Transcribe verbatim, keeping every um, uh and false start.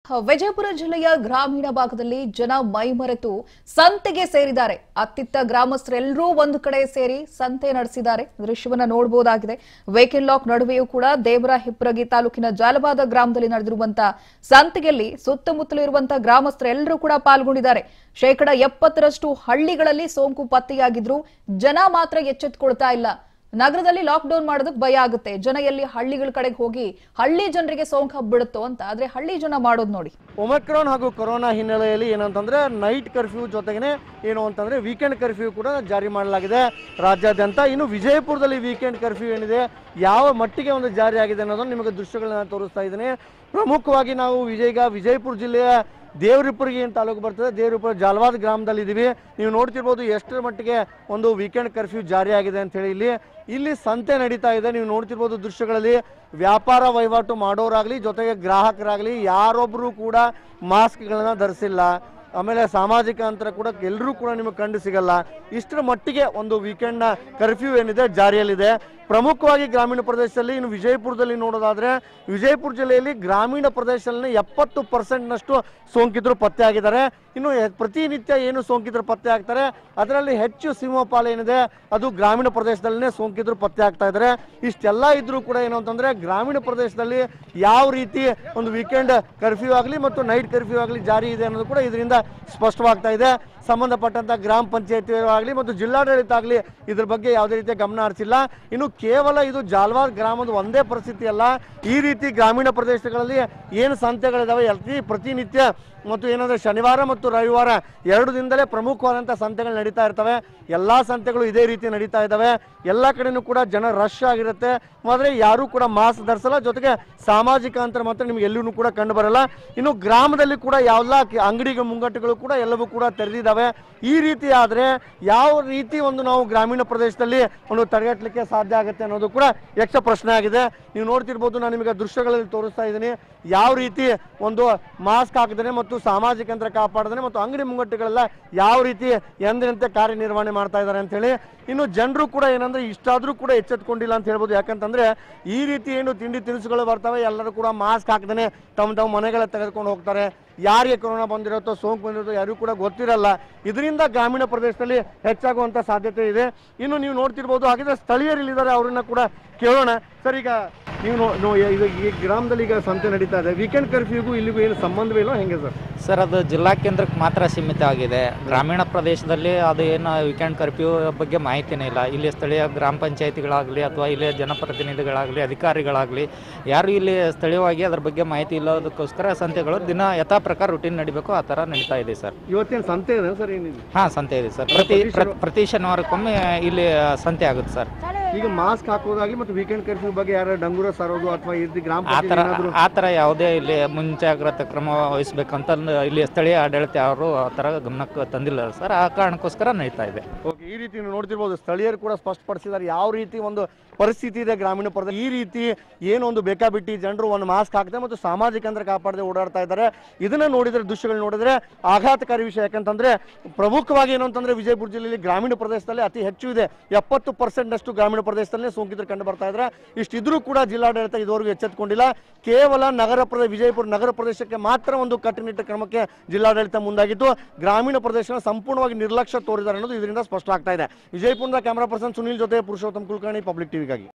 ವಿಜಯಪುರ ಜಿಲ್ಲೆಯ ಗ್ರಾಮೀಣ ಭಾಗದಲ್ಲಿ ಜನ ಮೈಮರೆತು ಸಂತೆಗೆ ಸೇರಿದ್ದಾರೆ. ಅತ್ತಿತ್ತ ಗ್ರಾಮಸ್ಥರೆಲ್ಲರೂ ಒಂದು ಕಡೆ ಸೇರಿ ಸಂತೆ ನಡೆಸಿದ್ದಾರೆ. ದೃಶ್ಯವನ್ನ ನೋಡಬಹುದಾಗಿದೆ. ವೇಕೆಂಡ್ ಲಾಕ್ ನಡುವೆಯೂ ಕೂಡ ದೇವರಹಿಪ್ಪರಗಿ ತಾಲೂಕಿನ ಜಾಲವಾದ ಗ್ರಾಮದಲ್ಲಿ ನಡೆದಿರುವಂತಹ ಸಂತೆಯಲ್ಲಿ ಸುತ್ತಮುತ್ತಲು ಇರುವಂತಹ ಗ್ರಾಮಸ್ಥರೆಲ್ಲರೂ ಕೂಡ ಪಾಲ್ಗೊಂಡಿದ್ದಾರೆ. ಶೇಕಡ ಎಪ್ಪತ್ತರಷ್ಟು ಹಳ್ಳಿಗಳಲ್ಲಿ ಸೋಂಕು ಪತ್ತೆಯಾಗಿದ್ರು ಜನ ಮಾತ್ರ ಎಚ್ಚೆತ್ತುಕೊಳ್ತಾ ಇಲ್ಲ. ನಗರದಲ್ಲಿ ಲಾಕ್ ಡೌನ್ ಮಾಡೋದಕ್ಕೆ ಭಯ ಆಗುತ್ತೆ. ಜನ ಎಲ್ಲಿ ಹಳ್ಳಿಗಳ ಕಡೆಗೆ ಹೋಗಿ ಹಳ್ಳಿ ಜನರಿಗೆ ಸೋಂಕು ಹಬ್ಬಿಡುತ್ತೋ ಅಂತ. ಆದ್ರೆ ಹಳ್ಳಿ ಜನ ಮಾಡೋದು ನೋಡಿ. ಒಮಿಕ್ರಾನ್ ಹಾಗೂ ಕೊರೋನಾ ಹಿನ್ನೆಲೆಯಲ್ಲಿ ಏನಂತಂದ್ರೆ ನೈಟ್ ಕರ್ಫ್ಯೂ ಜೊತೆಗೇನೆ ಏನು ಅಂತಂದ್ರೆ ವೀಕೆಂಡ್ ಕರ್ಫ್ಯೂ ಕೂಡ ಜಾರಿ ಮಾಡಲಾಗಿದೆ ರಾಜ್ಯಾದ್ಯಂತ. ಇನ್ನು ವಿಜಯಪುರದಲ್ಲಿ ವೀಕೆಂಡ್ ಕರ್ಫ್ಯೂ ಏನಿದೆ ಯಾವ ಮಟ್ಟಿಗೆ ಒಂದು ಜಾರಿ ಆಗಿದೆ ಅನ್ನೋದನ್ನು ನಿಮಗೆ ದೃಶ್ಯಗಳನ್ನ ತೋರಿಸ್ತಾ ಇದ್ದೀನಿ. ಪ್ರಮುಖವಾಗಿ ನಾವು ವಿಜಯ ವಿಜಯಪುರ ಜಿಲ್ಲೆಯ ದೇವರಿಪ್ಪರಿಗೆ ಏನು ತಾಲೂಕು ಬರ್ತದೆ, ದೇವರಿಪ್ಪರ ಜಾಲವಾದ ಗ್ರಾಮದಲ್ಲಿ ಇದ್ದೀವಿ. ನೀವು ನೋಡ್ತಿರ್ಬೋದು ಎಷ್ಟರ ಮಟ್ಟಿಗೆ ಒಂದು ವೀಕೆಂಡ್ ಕರ್ಫ್ಯೂ ಜಾರಿ ಆಗಿದೆ ಅಂತ ಹೇಳಿ. ಇಲ್ಲಿ ಇಲ್ಲಿ ಸಂತೆ ನಡೀತಾ ಇದೆ. ನೀವು ನೋಡ್ತಿರ್ಬೋದು ದೃಶ್ಯಗಳಲ್ಲಿ ವ್ಯಾಪಾರ ವಹಿವಾಟು ಮಾಡೋರಾಗಲಿ ಜೊತೆಗೆ ಗ್ರಾಹಕರಾಗಲಿ ಯಾರೊಬ್ಬರು ಕೂಡ ಮಾಸ್ಕ್ಗಳನ್ನ ಧರಿಸಿಲ್ಲ. ಆಮೇಲೆ ಸಾಮಾಜಿಕ ಅಂತರ ಕೂಡ ಎಲ್ಲರೂ ಕೂಡ ನಿಮಗೆ ಕಂಡು ಸಿಗಲ್ಲ. ಇಷ್ಟರ ಮಟ್ಟಿಗೆ ಒಂದು ವೀಕೆಂಡ್ನ ಕರ್ಫ್ಯೂ ಏನಿದೆ ಜಾರಿಯಲ್ಲಿದೆ. ಪ್ರಮುಖವಾಗಿ ಗ್ರಾಮೀಣ ಪ್ರದೇಶದಲ್ಲಿ. ಇನ್ನು ವಿಜಯಪುರದಲ್ಲಿ ನೋಡೋದಾದ್ರೆ ವಿಜಯಪುರ ಜಿಲ್ಲೆಯಲ್ಲಿ ಗ್ರಾಮೀಣ ಪ್ರದೇಶದಲ್ಲಿ ಎಪ್ಪತ್ತು ಪರ್ಸೆಂಟ್ನಷ್ಟು ಸೋಂಕಿತರು ಪತ್ತೆ ಆಗಿದ್ದಾರೆ. ಇನ್ನು ಪ್ರತಿನಿತ್ಯ ಏನು ಸೋಂಕಿತರು ಪತ್ತೆ ಆಗ್ತಾರೆ ಅದರಲ್ಲಿ ಹೆಚ್ಚು ಸಿಂಹಪಾಲು ಏನಿದೆ ಅದು ಗ್ರಾಮೀಣ ಪ್ರದೇಶದಲ್ಲೇ ಸೋಂಕಿತರು ಪತ್ತೆ ಆಗ್ತಾ ಇದ್ದಾರೆ. ಇಷ್ಟೆಲ್ಲ ಇದ್ರೂ ಕೂಡ ಏನು ಅಂತಂದ್ರೆ ಗ್ರಾಮೀಣ ಪ್ರದೇಶದಲ್ಲಿ ಯಾವ ರೀತಿ ಒಂದು ವೀಕೆಂಡ್ ಕರ್ಫ್ಯೂ ಆಗಲಿ ಮತ್ತು ನೈಟ್ ಕರ್ಫ್ಯೂ ಆಗಲಿ ಜಾರಿ ಇದೆ ಅನ್ನೋದು ಕೂಡ ಇದರಿಂದ ಸ್ಪಷ್ಟವಾಗ್ತಾ ಇದೆ. ಸಂಬಂಧಪಟ್ಟಂತ ಗ್ರಾಮ ಪಂಚಾಯತಿ ಆಗಲಿ ಮತ್ತು ಜಿಲ್ಲಾಡಳಿತ ಆಗಲಿ ಇದ್ರ ಬಗ್ಗೆ ಯಾವುದೇ ರೀತಿಯ ಗಮನ ಹರಿಸಿಲ್ಲ. ಇನ್ನು ಕೇವಲ ಇದು ಜಾಲವಾದ ಗ್ರಾಮದ ಒಂದೇ ಪರಿಸ್ಥಿತಿ ಅಲ್ಲ. ಈ ರೀತಿ ಗ್ರಾಮೀಣ ಪ್ರದೇಶಗಳಲ್ಲಿ ಏನು ಸಂತೆಗಳಿದಾವೆ ಎಲ್ಲಿ ಪ್ರತಿನಿತ್ಯ ಮತ್ತು ಏನಂದ್ರೆ ಶನಿವಾರ ಮತ್ತು ರವಿವಾರ ಎರಡು ದಿನದಲ್ಲೇ ಪ್ರಮುಖವಾದಂಥ ಸಂತೆಗಳು ನಡೀತಾ ಇರ್ತವೆ. ಎಲ್ಲ ಸಂತೆಗಳು ಇದೇ ರೀತಿ ನಡೀತಾ ಇದ್ದಾವೆ. ಎಲ್ಲ ಕಡೆನೂ ಕೂಡ ಜನ ರಶ್ ಆಗಿರುತ್ತೆ. ಆದರೆ ಯಾರೂ ಕೂಡ ಮಾಸ್ಕ್ ಧರಿಸಲ್ಲ. ಜೊತೆಗೆ ಸಾಮಾಜಿಕ ಅಂತರ ಮಾತ್ರ ನಿಮ್ಗೆ ಎಲ್ಲೂ ಕೂಡ ಕಂಡು ಬರಲ್ಲ. ಇನ್ನು ಗ್ರಾಮದಲ್ಲಿ ಕೂಡ ಎಲ್ಲ ಅಂಗಡಿಗಳ ಮುಂಗಟ್ಟುಗಳು ಕೂಡ ಎಲ್ಲವೂ ಕೂಡ ತೆರೆದಿದ್ದಾವೆ. ಈ ರೀತಿ ಆದರೆ ಯಾವ ರೀತಿ ಒಂದು ನಾವು ಗ್ರಾಮೀಣ ಪ್ರದೇಶದಲ್ಲಿ ಒಂದು ತಡೆಗಟ್ಟಲಿಕ್ಕೆ ಸಾಧ್ಯ ಆಗುತ್ತೆ ಅನ್ನೋದು ಕೂಡ ಯಕ್ಷ ಪ್ರಶ್ನೆ ಆಗಿದೆ. ನೀವು ನೋಡ್ತಿರ್ಬೋದು, ನಾನು ನಿಮಗೆ ದೃಶ್ಯಗಳಲ್ಲಿ ತೋರಿಸ್ತಾ ಇದ್ದೀನಿ ಯಾವ ರೀತಿ ಒಂದು ಮಾಸ್ಕ್ ಹಾಕಿದ್ರೆ ಮತ್ತು ಸಾಮಾಜಿಕ ಅಂತರ ಕಾಪಾಡಿದ್ರೆ ಮತ್ತು ಅಂಗಡಿ ಮುಂಗಟ್ಟುಗಳೆಲ್ಲ ಯಾವ ರೀತಿ ಎಂದಿನಂತೆ ಕಾರ್ಯನಿರ್ವಹಣೆ ಮಾಡ್ತಾ ಇದ್ದಾರೆ ಅಂತ ಹೇಳಿ. ಇನ್ನು ಜನರು ಕೂಡ ಏನಂದ್ರೆ ಇಷ್ಟಾದ್ರೂ ಕೂಡ ಎಚ್ಚೆತ್ಕೊಂಡಿಲ್ಲ ಅಂತ ಹೇಳ್ಬೋದು. ಯಾಕಂತಂದ್ರೆ ಈ ರೀತಿ ಏನು ತಿಂಡಿ ತಿನಿಸುಗಳು ಬರ್ತವೆ ಎಲ್ಲರೂ ಕೂಡ ಮಾಸ್ಕ್ ಹಾಕದೇನೆ ತಮ್ಮ ತಮ್ಮ ಮನೆಗಳ ತೆಗೆದುಕೊಂಡು ಹೋಗ್ತಾರೆ. ಯಾರಿಗೆ ಕೊರೋನಾ ಬಂದಿರುತ್ತೋ ಸೋಂಕು ಬಂದಿರುತ್ತೋ ಯಾರಿಗೂ ಕೂಡ ಗೊತ್ತಿರಲ್ಲ. ಇದರಿಂದ ಗ್ರಾಮೀಣ ಪ್ರದೇಶದಲ್ಲಿ ಹೆಚ್ಚಾಗುವಂತ ಸಾಧ್ಯತೆ ಇದೆ. ಇನ್ನು ನೀವು ನೋಡ್ತಿರ್ಬೋದು, ಹಾಗಿದ್ರೆ ಸ್ಥಳೀಯರಿಲ್ಲಿದ್ದಾರೆ ಅವ್ರನ್ನ ಕೂಡ ಕೇಳೋಣ. ಸರ್, ಈಗ ನೀವು ಈಗ ಈ ಗ್ರಾಮದಲ್ಲಿ ಈಗ ಸಂತೆ ನಡೀತಾ ಇದೆ, ವೀಕೆಂಡ್ ಕರ್ಫ್ಯೂಗೂ ಇಲ್ಲಿಗೂ ಏನು ಸಂಬಂಧವೇ ಇಲ್ಲ ಹೆಂಗೆ ಸರ್? ಸರ್, ಅದು ಜಿಲ್ಲಾ ಕೇಂದ್ರಕ್ಕೆ ಮಾತ್ರ ಸೀಮಿತ ಆಗಿದೆ. ಗ್ರಾಮೀಣ ಪ್ರದೇಶದಲ್ಲಿ ಅದು ಏನು ವೀಕೆಂಡ್ ಕರ್ಫ್ಯೂ ಬಗ್ಗೆ ಮಾಹಿತಿನೇ ಇಲ್ಲ. ಇಲ್ಲಿ ಸ್ಥಳೀಯ ಗ್ರಾಮ ಪಂಚಾಯತಿಗಳಾಗಲಿ ಅಥವಾ ಇಲ್ಲಿ ಜನಪ್ರತಿನಿಧಿಗಳಾಗಲಿ ಅಧಿಕಾರಿಗಳಾಗಲಿ ಯಾರು ಇಲ್ಲಿ ಸ್ಥಳೀಯವಾಗಿ ಅದ್ರ ಬಗ್ಗೆ ಮಾಹಿತಿ ಇಲ್ಲದಕ್ಕೋಸ್ಕರ ಸಂತೆಗಳು ದಿನ ಯಥಾ ಪ್ರಕಾರ ರುಟೀನ್ ನಡಿಬೇಕು ಆ ಥರ ನಡೀತಾ ಇದೆ ಸರ್. ಇವತ್ತೇನು ಸಂತೆ ಇದೆ ಸರ್? ಏನಿದೆ? ಹಾಂ, ಸಂತೆ ಇದೆ ಸರ್. ಪ್ರತಿ ಪ್ರತಿ ಶನಿವಾರಕ್ಕೊಮ್ಮೆ ಇಲ್ಲಿ ಸಂತೆ ಆಗುತ್ತೆ ಸರ್. ಈಗ ಮಾಸ್ಕ್ ಹಾಕೋದಾಗಲಿ ಮತ್ತು ವೀಕೆಂಡ್ ಕರ್ಫ್ಯೂ ಬಗ್ಗೆ ಯಾರು ಡಂಗೂರ ಸಾರೋದು ಅಥವಾ ಇಲ್ಲಿ ಗ್ರಾಮ ಆ ಥರ ಆ ಥರ ಯಾವುದೇ ಇಲ್ಲಿ ಮುಂಜಾಗ್ರತಾ ಕ್ರಮ ವಹಿಸಬೇಕಂತ ಇಲ್ಲಿ ಸ್ಥಳೀಯ ಆಡಳಿತ ಅವರು ಆ ಥರ ಗಮನಕ್ಕೆ ತಂದಿಲ್ಲ ಸರ್. ಆ ಕಾರಣಕ್ಕೋಸ್ಕರ ನಡೀತಾ ಇದೆ. ಓಕೆ, ಈ ರೀತಿ ನೋಡ್ತಿರ್ಬೋದು ಸ್ಥಳೀಯರು ಕೂಡ ಸ್ಪಷ್ಟಪಡಿಸಿದ್ದಾರೆ ಯಾವ ರೀತಿ ಒಂದು ಪರಿಸ್ಥಿತಿ ಇದೆ ಗ್ರಾಮೀಣ ಪ್ರದೇಶ. ಈ ರೀತಿ ಏನು ಒಂದು ಬೇಕಾಬಿಟ್ಟಿ ಜನರು ಒಂದು ಮಾಸ್ಕ್ ಹಾಕದೆ ಮತ್ತು ಸಾಮಾಜಿಕ ಅಂತರ ಕಾಪಾಡದೆ ಓಡಾಡ್ತಾ ಇದ್ದಾರೆ. ಇದನ್ನ ನೋಡಿದ್ರೆ ದೃಶ್ಯಗಳು ನೋಡಿದ್ರೆ ಆಘಾತಕಾರಿ ವಿಷಯ. ಯಾಕಂತಂದ್ರೆ ಪ್ರಮುಖವಾಗಿ ಏನು ಅಂತಂದ್ರೆ ವಿಜಯಪುರ ಜಿಲ್ಲೆಯಲ್ಲಿ ಗ್ರಾಮೀಣ ಪ್ರದೇಶದಲ್ಲಿ ಅತಿ ಹೆಚ್ಚು ಇದೆ. ಎಪ್ಪತ್ತು ಪರ್ಸೆಂಟ್ ಅಷ್ಟು ಗ್ರಾಮೀಣ ಪ್ರದೇಶದಲ್ಲೇ ಸೋಂಕಿತರು ಕಂಡು ಬರ್ತಾ ಇದ್ದಾರೆ. ಇಷ್ಟಿದ್ರೂ ಕೂಡ ಜಿಲ್ಲಾಡಳಿತ ಇದುವರೆಗೂ ಎಚ್ಚೆತ್ತುಕೊಂಡಿಲ್ಲ. ಕೇವಲ ನಗರ ಪ್ರದೇಶ ವಿಜಯಪುರ ನಗರ ಪ್ರದೇಶಕ್ಕೆ ಮಾತ್ರ ಒಂದು ಕಟ್ಟುನಿಟ್ಟಿನ ಕ್ರಮಕ್ಕೆ ಜಿಲ್ಲಾಡಳಿತ ಮುಂದಾಗಿದ್ದು ಗ್ರಾಮೀಣ ಪ್ರದೇಶ ಸಂಪೂರ್ಣವಾಗಿ ನಿರ್ಲಕ್ಷ್ಯ ತೋರಿದ್ದಾರೆ ಅನ್ನೋದು ಇದರಿಂದ ಸ್ಪಷ್ಟ ಆಗ್ತಾ ಇದೆ. ವಿಜಯಪುರದ ಕ್ಯಾಮರಾ ಪರ್ಸನ್ ಸುನೀಲ್ ಜೊತೆ ಪುರುಷೋತ್ತಮ್ ಕುಲಕರ್ಣಿ, ಪಬ್ಲಿಕ್ ಟಿವಿಗಾಗಿ.